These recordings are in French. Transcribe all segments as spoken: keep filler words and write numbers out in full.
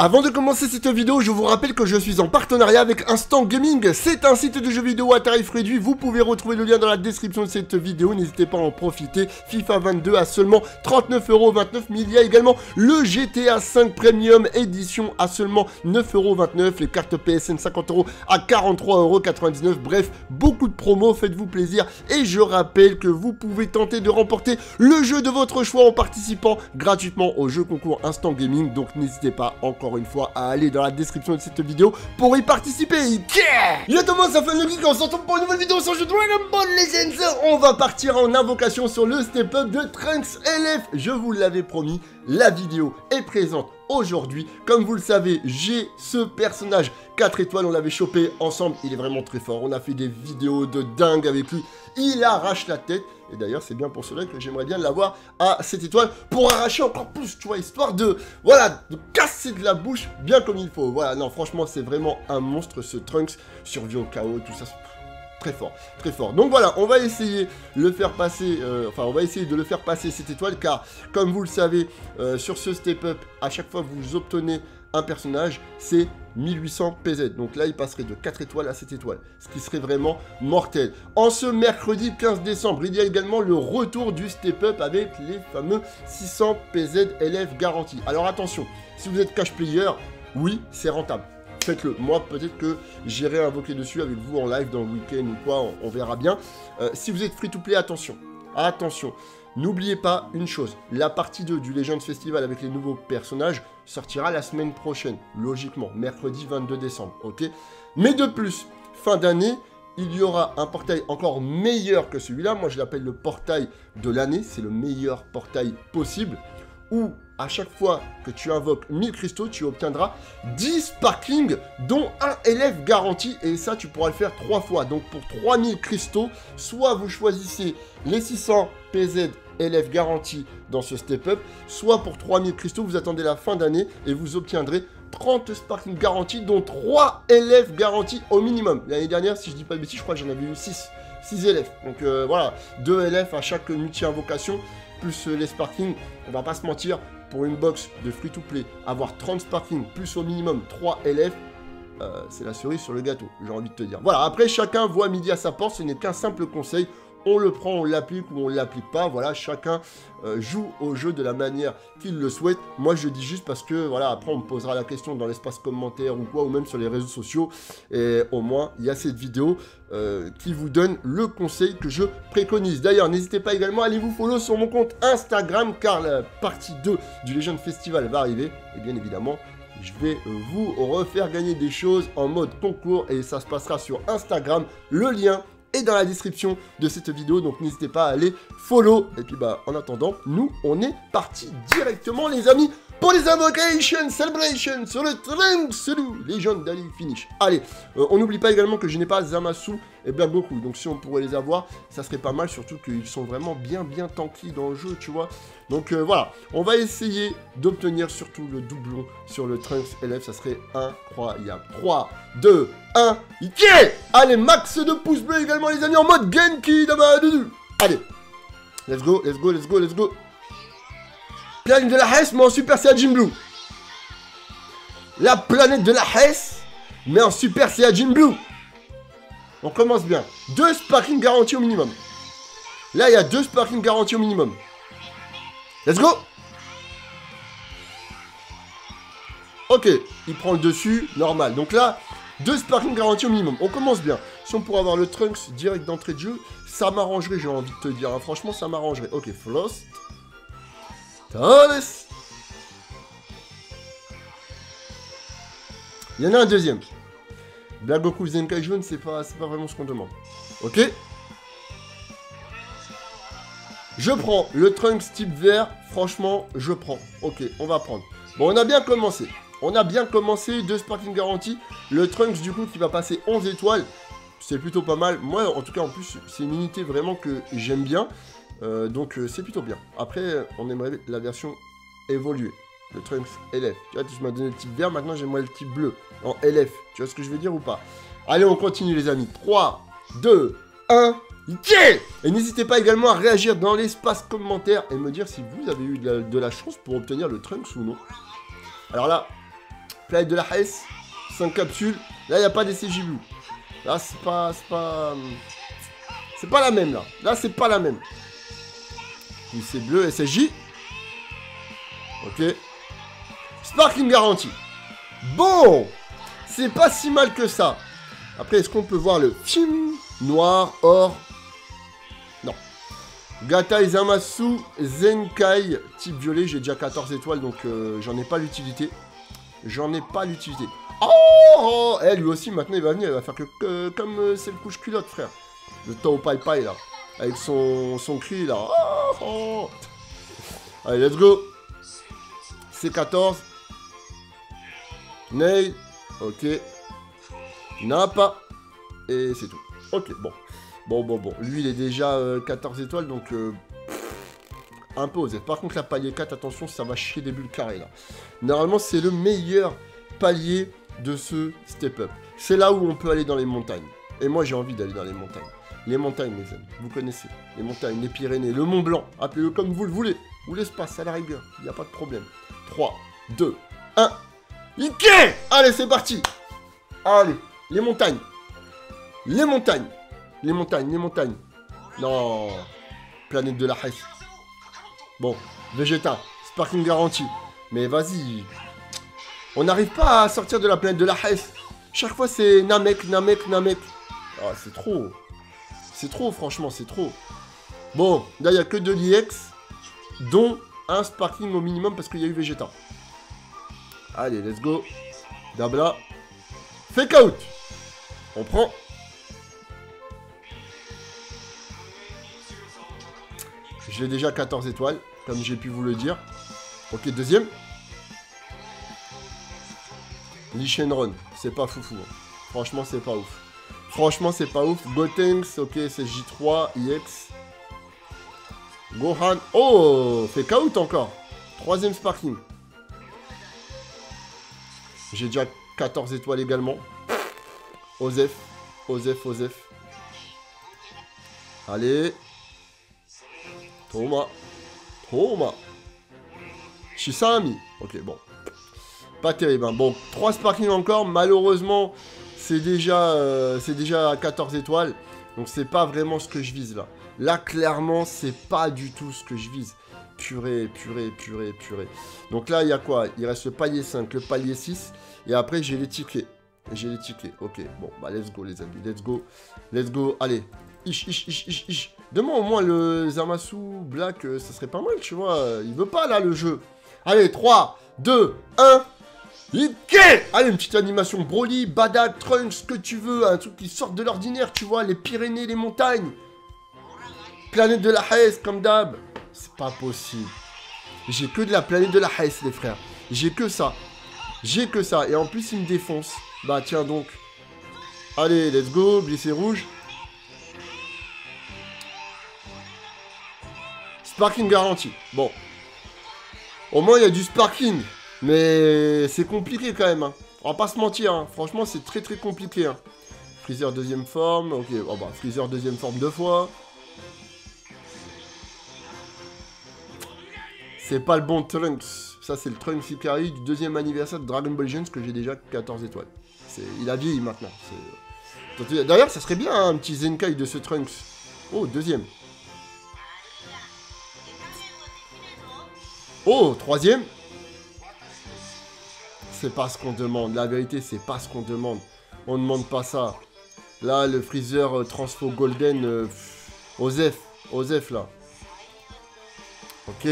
Avant de commencer cette vidéo, je vous rappelle que je suis en partenariat avec Instant Gaming. C'est un site de jeux vidéo à tarif réduit. Vous pouvez retrouver le lien dans la description de cette vidéo. N'hésitez pas à en profiter. FIFA vingt-deux à seulement trente-neuf euros vingt-neuf. Mais il y a également le G T A cinq Premium Edition à seulement neuf euros vingt-neuf. Les cartes P S N cinquante euros à quarante-trois euros quatre-vingt-dix-neuf. Bref, beaucoup de promos. Faites-vous plaisir. Et je rappelle que vous pouvez tenter de remporter le jeu de votre choix en participant gratuitement au jeu concours Instant Gaming. Donc n'hésitez pas encore une fois à aller dans la description de cette vidéo pour y participer. Yeah, Yo tout le monde, ça fait le geek, on se retrouve pour une nouvelle vidéo sur le jeu Dragon Ball Legends. On va partir en invocation sur le step-up de Trunks L F. Je vous l'avais promis, la vidéo est présente aujourd'hui. Comme vous le savez, j'ai ce personnage quatre étoiles, on l'avait chopé ensemble, il est vraiment très fort. On a fait des vidéos de dingue avec lui, il arrache la tête. Et d'ailleurs, c'est bien pour cela que j'aimerais bien l'avoir à cette étoile pour arracher encore plus, tu vois, histoire de, voilà, de casser de la bouche bien comme il faut. Voilà, non, franchement, c'est vraiment un monstre, ce Trunks, survie au chaos, tout ça, très fort, très fort. Donc voilà, on va essayer de le faire passer, euh, enfin, on va essayer de le faire passer cette étoile, car, comme vous le savez, euh, sur ce step-up, à chaque fois que vous obtenez un personnage, c'est mille huit cents P Z. Donc là, il passerait de quatre étoiles à sept étoiles, ce qui serait vraiment mortel. En ce mercredi quinze décembre, il y a également le retour du step-up avec les fameux six cents P Z L F garantis. Alors attention, si vous êtes cash player, oui, c'est rentable. Faites-le. Moi, peut-être que j'irai invoquer dessus avec vous en live dans le week-end ou quoi, on, on verra bien. Euh, si vous êtes free-to-play, attention. Attention. N'oubliez pas une chose, la partie deux du Legends Festival avec les nouveaux personnages sortira la semaine prochaine, logiquement, mercredi vingt-deux décembre, ok? Mais de plus, fin d'année, il y aura un portail encore meilleur que celui-là, moi je l'appelle le portail de l'année, c'est le meilleur portail possible, où à chaque fois que tu invoques mille cristaux, tu obtiendras dix sparklings, dont un L F garanti, et ça tu pourras le faire trois fois. Donc pour trois mille cristaux, soit vous choisissez les six cents P Z L F garantis dans ce step-up, soit pour trois mille cristaux, vous attendez la fin d'année et vous obtiendrez trente sparklings garantis, dont trois L F garantis au minimum. L'année dernière, si je dis pas de bêtises, je crois que j'en avais eu six, six L F. Donc euh, voilà, deux L F à chaque multi-invocation, plus euh, les sparklings, on va pas se mentir, pour une box de free-to-play, avoir trente sparklings, plus au minimum trois L F, euh, c'est la cerise sur le gâteau, j'ai envie de te dire. Voilà, après chacun voit midi à sa porte, ce n'est qu'un simple conseil. On le prend, on l'applique ou on ne l'applique pas. Voilà, chacun euh, joue au jeu de la manière qu'il le souhaite. Moi, je dis juste parce que, voilà, après, on me posera la question dans l'espace commentaire ou quoi, ou même sur les réseaux sociaux. Et au moins, il y a cette vidéo euh, qui vous donne le conseil que je préconise. D'ailleurs, n'hésitez pas également à aller vous follow sur mon compte Instagram, car la partie deux du Legend Festival va arriver. Et bien évidemment, je vais vous refaire gagner des choses en mode concours. Et ça se passera sur Instagram. Le lien est dans la description de cette vidéo, donc n'hésitez pas à aller follow. Et puis bah en attendant, nous on est parti directement les amis pour les invocations, celebrations sur le Trunks Legendary Finish. Allez, euh, on n'oublie pas également que je n'ai pas Zamasu et Blagoku, donc si on pourrait les avoir, ça serait pas mal, surtout qu'ils sont vraiment bien bien tanky dans le jeu, tu vois. Donc euh, voilà, on va essayer d'obtenir surtout le doublon sur le Trunks L F, ça serait incroyable. trois, deux, un, yeah. Allez, max de pouces bleus également les amis en mode Genki Damadudu. Allez, let's go, let's go, let's go, let's go. Planète de la Hesse, mais en Super Saiyajin Blue. La planète de la Hesse, mais en Super Saiyajin Blue. On commence bien. Deux sparking garantis au minimum. Là, il y a deux sparking garantis au minimum. Let's go. Ok, il prend le dessus, normal. Donc là, deux sparking garantis au minimum. On commence bien. Si on pourrait avoir le Trunks direct d'entrée de jeu, ça m'arrangerait, j'ai envie de te dire. Hein. Franchement, ça m'arrangerait. Ok, Floss. Il y en a un deuxième. Blagoku Zenkai jaune, c'est pas, c'est pas vraiment ce qu'on demande. Ok. Je prends le Trunks type vert. Franchement, je prends. Ok, on va prendre. Bon, on a bien commencé. On a bien commencé. Deux sparking garantis. Le Trunks, du coup, qui va passer onze étoiles. C'est plutôt pas mal. Moi, en tout cas, en plus, c'est une unité vraiment que j'aime bien. Euh, donc euh, c'est plutôt bien. Après, on aimerait la version évoluée. Le Trunks L F. Tu vois, tu m'as donné le type vert, maintenant j'aimerais le type bleu. En L F. Tu vois ce que je veux dire ou pas? Allez, on continue les amis. trois, deux, un. Yeah. Et n'hésitez pas également à réagir dans l'espace commentaire et me dire si vous avez eu de la, de la chance pour obtenir le Trunks ou non. Alors là, Planète de la Hesse, cinq capsules. Là, il n'y a pas des C J Blue. Là, c'est pas... C'est pas... C'est pas la même, là. Là, c'est pas la même. Puis c'est bleu, S S J. Ok. Sparking garantie. Bon, c'est pas si mal que ça. Après, est-ce qu'on peut voir le film noir, or? Non. Gatai Zamasu Zenkai type violet. J'ai déjà quatorze étoiles, donc euh, j'en ai pas l'utilité. J'en ai pas l'utilité. Oh, oh eh, lui aussi, maintenant, il va venir. Il va faire que, que comme euh, c'est le couche culotte, frère. Le Tao Pai Pai, là. Avec son, son cri, là. Oh, oh. Allez, let's go. C quatorze. Nail. Ok. Napa. Et c'est tout. Ok, bon. Bon, bon, bon. Lui, il est déjà euh, quatorze étoiles, donc... Euh, un peu osé. Par contre, la palier quatre, attention, ça va chier des bulles carrées, là. Normalement, c'est le meilleur palier de ce step-up. C'est là où on peut aller dans les montagnes. Et moi, j'ai envie d'aller dans les montagnes. Les montagnes, les amis. Vous connaissez. Les montagnes, les Pyrénées, le Mont Blanc. Appelez-le comme vous le voulez. Ou l'espace, à la rigueur. Il n'y a pas de problème. trois, deux, un... Ike! Allez, c'est parti! Allez, les montagnes. Les montagnes. Les montagnes, les montagnes. Non. Planète de la Hesse. Bon, Vegeta. Sparking garantie. Mais vas-y. On n'arrive pas à sortir de la planète de la Hesse. Chaque fois, c'est Namek, Namek, Namek. Ah, c'est trop. C'est trop, franchement, c'est trop. Bon, là, il n'y a que deux l'I X, dont un Sparking au minimum parce qu'il y a eu Vegeta. Allez, let's go. Dabla. Fake out. On prend. J'ai déjà quatorze étoiles, comme j'ai pu vous le dire. Ok, deuxième. Lee Shenron. C'est pas foufou. Hein. Franchement, c'est pas ouf. Franchement, c'est pas ouf. Gotenks. Ok, c'est J trois. I X. Gohan. Oh, fake out encore. Troisième Sparking. J'ai déjà quatorze étoiles également. Osef. Osef, Osef. Allez. Toma. Toma. Shisami. Ok, bon. Pas terrible. Hein. Bon, trois Sparking encore. Malheureusement, c'est déjà, euh, c'est déjà à quatorze étoiles. Donc, c'est pas vraiment ce que je vise là. Là, clairement, c'est pas du tout ce que je vise. Purée, purée, purée, purée. Donc là, il y a quoi? Il reste le palier cinq, le palier six. Et après, j'ai les tickets. J'ai les tickets. Ok, bon, bah, let's go, les amis. Let's go. Let's go. Allez. Ish, ish, ish, ish, ish. Demain, au moins, le Zamasu Black, euh, ça serait pas mal, tu vois. Il veut pas, là, le jeu. Allez, trois, deux, un. Ike! Allez, une petite animation. Broly, Badak, Trunks, ce que tu veux. Un truc qui sort de l'ordinaire, tu vois. Les Pyrénées, les montagnes. Planète de la Hesse, comme d'hab. C'est pas possible. J'ai que de la planète de la Hesse, les frères. J'ai que ça. J'ai que ça. Et en plus, il me défonce. Bah, tiens donc. Allez, let's go. Blessé rouge. Sparking garantie. Bon. Au moins, il y a du sparking. Mais c'est compliqué quand même. Hein. On va pas se mentir. Hein. Franchement, c'est très très compliqué. Hein. Freezer deuxième forme. Ok. Oh, bah, Freezer deuxième forme deux fois. C'est pas le bon Trunks. Ça, c'est le Trunks Ikari du deuxième anniversaire de Dragon Ball Legends que j'ai déjà quatorze étoiles. Il a vieilli maintenant. D'ailleurs, ça serait bien hein, un petit Zenkai de ce Trunks. Oh, deuxième. Oh, troisième. C'est pas ce qu'on demande. La vérité, c'est pas ce qu'on demande. On demande pas ça. Là, le Freezer euh, Transfo Golden. Euh, Osef. Osef, là. Ok.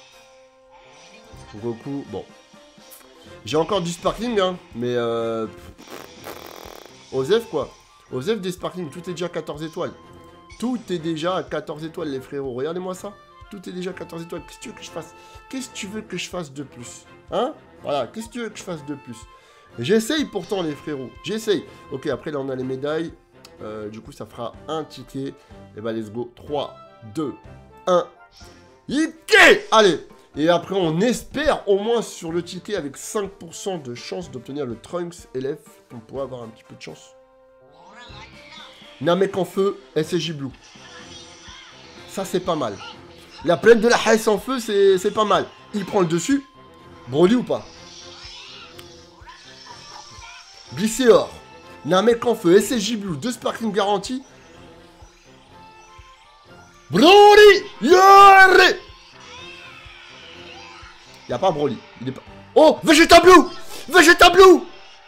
Goku, bon. J'ai encore du sparkling, hein, mais euh... Osef, quoi. Osef des sparkling, tout est déjà à quatorze étoiles. Tout est déjà à quatorze étoiles, les frérots. Regardez-moi ça. Tout est déjà à quatorze étoiles. Qu'est-ce que tu veux que je fasse? Qu'est-ce que tu veux que je fasse de plus? Hein? Voilà, qu'est-ce que tu veux que je fasse de plus? J'essaye pourtant, les frérots. J'essaye. Ok, après, là, on a les médailles. Euh, du coup, ça fera un ticket. Et bah, let's go. trois, deux, un. Ike! Allez! Et après, on espère au moins sur le ticket avec cinq pour cent de chance d'obtenir le Trunks L F. On pourrait avoir un petit peu de chance. Namek en feu, S S J Blue. Ça, c'est pas mal. La plaine de la Hesse en feu, c'est pas mal. Il prend le dessus. Broly ou pas? Glycéor, Namek en feu, S S J Blue, deux Sparkling garantie. Broly, Yare. Y'a pas Broly, il est pas... Oh, Vegeta Blue, Vegeta Blue.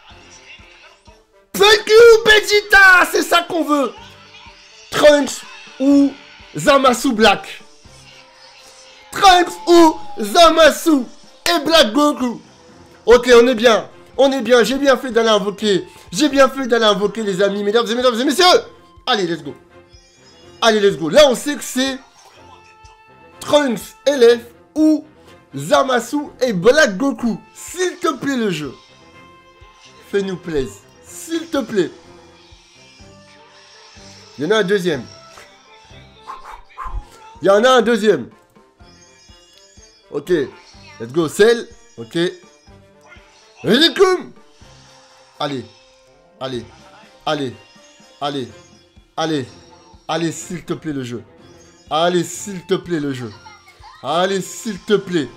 Thank you, Vegeta, c'est ça qu'on veut. Trunks ou Zamasu Black. Trunks ou Zamasu et Black Goku. Ok, on est bien. On est bien. J'ai bien fait d'aller invoquer. J'ai bien fait d'aller invoquer, les amis, mesdames et mesdames et messieurs. Allez, let's go. Allez, let's go. Là, on sait que c'est Trunks L F ou Zamasu et Black Goku. S'il te plaît, le jeu. Fais-nous plaisir. S'il te plaît. Il y en a un deuxième. Il y en a un deuxième. Ok. Let's go. Cell. Ok. Rikum. Allez. Allez. Allez. Allez. Allez. Allez, s'il te plaît, le jeu. Allez, s'il te plaît, le jeu. Allez, s'il te plaît.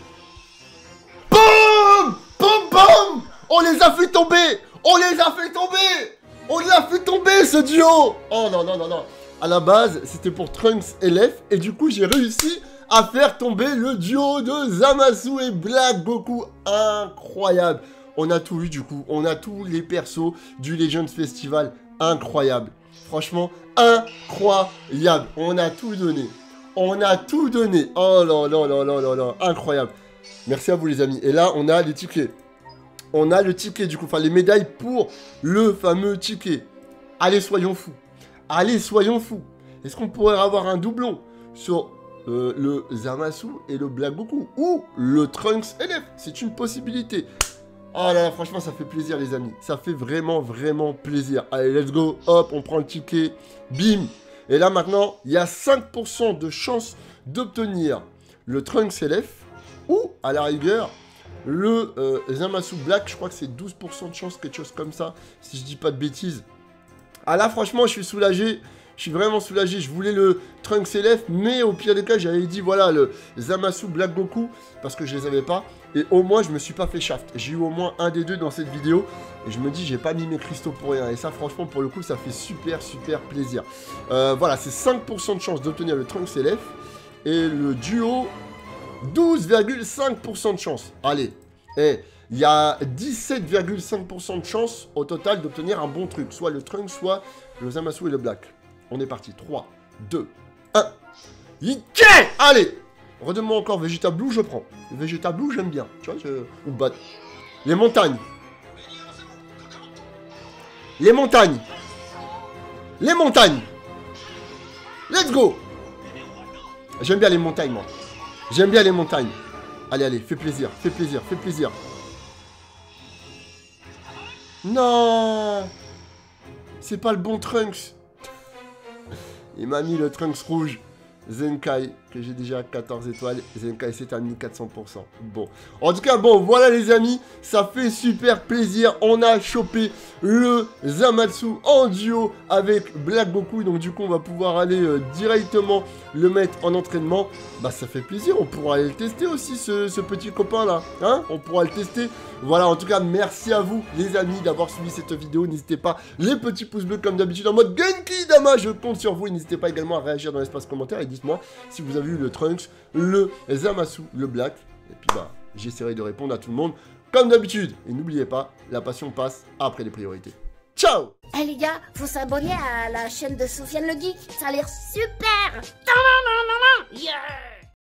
Boum. Boum, boum. On les a fait tomber. On les a fait tomber. On les a fait tomber, ce duo. Oh non, non, non, non. À la base, c'était pour Trunks L F. Et du coup, j'ai réussi à faire tomber le duo de Zamasu et Black Goku. Incroyable. On a tout vu, du coup. On a tous les persos du Legends Festival. Incroyable. Franchement, incroyable. On a tout donné. On a tout donné. Oh là là là là là là. Incroyable. Merci à vous, les amis. Et là, on a les tickets. On a le ticket, du coup. Enfin, les médailles pour le fameux ticket. Allez, soyons fous. Allez, soyons fous. Est-ce qu'on pourrait avoir un doublon sur euh, le Zamasu et le Black Goku ou le Trunks L F? C'est une possibilité. Oh là là, franchement, ça fait plaisir, les amis. Ça fait vraiment, vraiment plaisir. Allez, let's go. Hop, on prend le ticket. Bim. Et là, maintenant, il y a cinq pour cent de chance d'obtenir le Trunks L F ou, à la rigueur, le euh, Zamasu Black. Je crois que c'est douze pour cent de chance, quelque chose comme ça, si je dis pas de bêtises. Ah là, franchement, je suis soulagé. Je suis vraiment soulagé. Je voulais le Trunks L F, mais au pire des cas, j'avais dit, voilà, le Zamasu Black Goku, parce que je les avais pas. Et au moins, je me suis pas fait shaft. J'ai eu au moins un des deux dans cette vidéo. Et je me dis, j'ai pas mis mes cristaux pour rien. Et ça, franchement, pour le coup, ça fait super, super plaisir. Euh, voilà, c'est cinq pour cent de chance d'obtenir le Trunks L F. Et le duo, douze virgule cinq pour cent de chance. Allez, et il y a dix-sept virgule cinq pour cent de chance au total d'obtenir un bon truc. Soit le Trunks, soit le Zamasu et le Black. On est parti. trois, deux, un. Ike. Allez. Redonne-moi encore Vegeta Blue, je prends. Vegeta Blue, j'aime bien. Tu vois, je... Ou bat. Les montagnes. Les montagnes. Les montagnes. Let's go. J'aime bien les montagnes, moi. J'aime bien les montagnes. Allez, allez, fais plaisir, fais plaisir, fais plaisir. Non. C'est pas le bon Trunks. Il m'a mis le Trunks rouge. Zenkai, que j'ai déjà quatorze étoiles. Zenkai s'est terminé quatre cents pour cent. Bon. En tout cas, bon, voilà les amis. Ça fait super plaisir. On a chopé le Zamasu en duo avec Black Goku. Donc du coup, on va pouvoir aller euh, directement le mettre en entraînement. Bah, ça fait plaisir. On pourra aller le tester aussi, ce, ce petit copain-là. Hein? On pourra le tester. Voilà, en tout cas, merci à vous, les amis, d'avoir suivi cette vidéo. N'hésitez pas, les petits pouces bleus, comme d'habitude, en mode Genki Dama. Je compte sur vous. Et n'hésitez pas également à réagir dans l'espace commentaire. Et dites-moi si vous avez eu le Trunks, le Zamasu, le Black. Et puis, bah, j'essaierai de répondre à tout le monde, comme d'habitude. Et n'oubliez pas, la passion passe après les priorités. Ciao! Eh hey les gars, faut s'abonner à la chaîne de Sofiane le Geek. Ça a l'air super! Yeah!